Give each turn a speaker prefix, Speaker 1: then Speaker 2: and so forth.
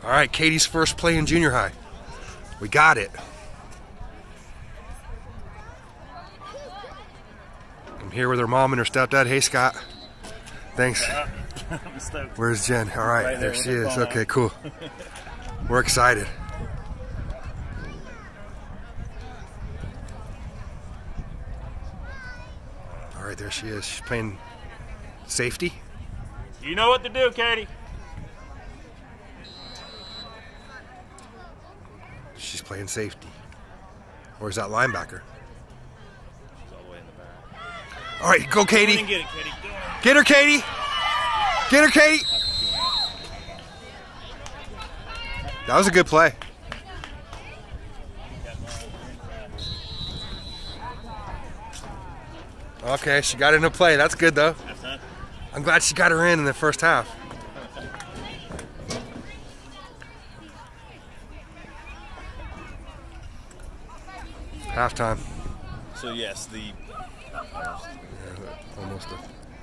Speaker 1: All right, Katie's first play in junior high. We got it. I'm here with her mom and her stepdad. Hey, Scott. Thanks. Where's Jen? All right, there she is. Okay, cool. We're excited. All right, there she is. She's playing safety.
Speaker 2: You know what to do, Katie.
Speaker 1: She's playing safety. Where's that linebacker?
Speaker 2: She's all the way in the back.
Speaker 1: All right, go, Katie.
Speaker 2: Get it, Katie.
Speaker 1: Get her, Katie. Get her, Katie. That was a good play. Okay, she got into play. That's good, though. I'm glad she got her in the first half. Halftime.
Speaker 2: So yes,
Speaker 1: Yeah, almost.